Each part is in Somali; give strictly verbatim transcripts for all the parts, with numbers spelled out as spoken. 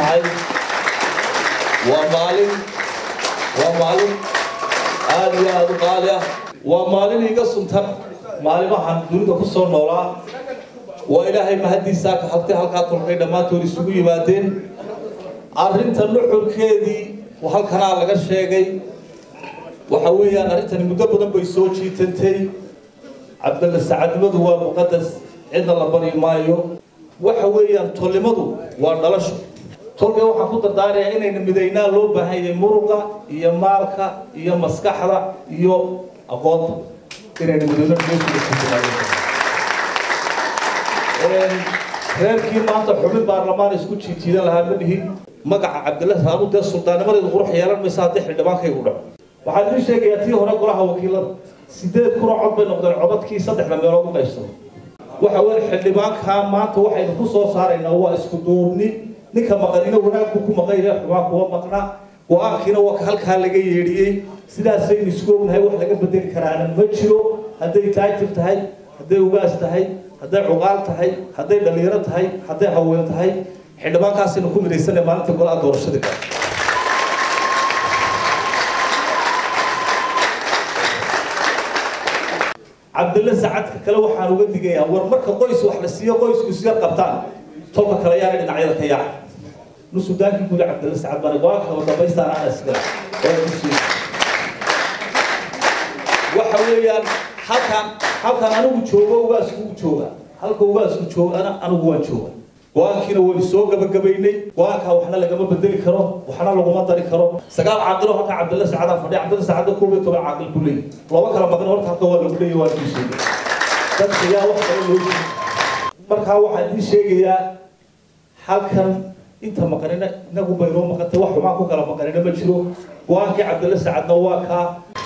tahay waa maalin waa maalin aad iyo aad u qaali ah waa maalin iga suntan maalimahan dunida ku soo noolaa waa ilaahay mahadiisa ka halkay halka tolkay dhamaantood isugu yimaadeen arrinta nuxurkeedii halkana laga sheegay waxa weeyaan arrintan muddo badan bay soo jiitantay Cabdalla Sacadmadu waa muqaddas cidna la bari maayo waxa weeyaan tolimadu waa dhalasho tolka waxa ku dardaaraya inayna midaynaa loo baahan yahay muruqa iyo maalka iyo maskaxda iyo aqoonta inayna midaynaa ee reerkii maanta xubin baarlamaan isku jiijiidan lahaa madhihi magaca Cabdalla Saamuud suldaanimada qurux yeelan maysa hadii xildhibaankay u dhaco waxaan idin sheegayaa tii hore golaha wakiilada sideed kun oo cod bay noqdeen codadkii saddexda meelood u qaybsan waxa weeye xildhibaanka maanta waxaynu ku soo saaraynaa waa isku duubni ninka maqanina wanaagku ku maqaynaa xubaa kuwa maqna go'aankiina waa halka laga yeedhiyay sidaas ay isku ognahay wax laga bedeli karaana ma jiro haday taajir tahay haday ugaas tahay haday cuqaal tahay haday dhalinyaro tahay haday haween tahay xildhibaankaasina ku midaysanay maalinta golaha doorashada Cabdalla Sacadka kale waxaan uga digayaa war marka qoys wax la siiyo qoysku si qabtaan tolka kale yaa dhinacyada ka yaa nusudaanki guud Cabdalla Sacad bari waa ka dambaystaan aan asga waxa weeyaan halkan halkan anigu joogo ugaas ku jooga halka ugaas ku joogana anigu waan jooga waankiina way soo gabagabaynay waanka waxna laga bedeli karo waxna lagu ma dari karo sagaal caaqilo halka Cabdalla Sacad fadhi Cabdalla Sacad ku way toban caaqil bulay laba kala maqan horta halka waa lagu leeyahay waa diisay dadka yaa wax kale loo jeedo marka waxa idin sheegayaa halkan inta maqanina inagu bayro maqatay wax uma ku kala maqanina ma jiro waanki Cabdalla Sacadna waa ka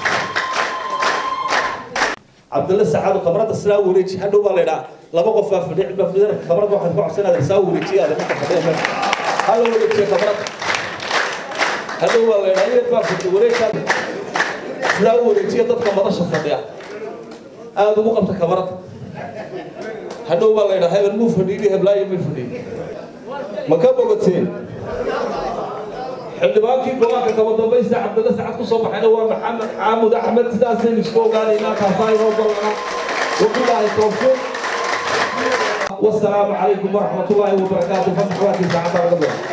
Cabdalla Sacad qabrada sala wareeji hadhow baa leeyahay laba qof baa fadhiya baa fadhiya qabrada waxa ku codsanada sala wareeji aad ka fadhiya hal wareeji qabrada hadhow baa leeyahay baa fadhiya wareeji sala wareeji dadka madasha fadhiya aad ugu qabta qabrada hadhow baa leeyahay hebel muu fadhiyo heblaay ma fadhiyo ma ka bogateen xildhibaankii go'aanka kaba dambaysta Cabdalla Sacad ku soo baxayna waa Maxamed Xaamud Axmed sidaaseen isku ogaanayna ka faa'iido badan wabillahi tawfiiq والسلام عليكم ورحمة الله وبركاته.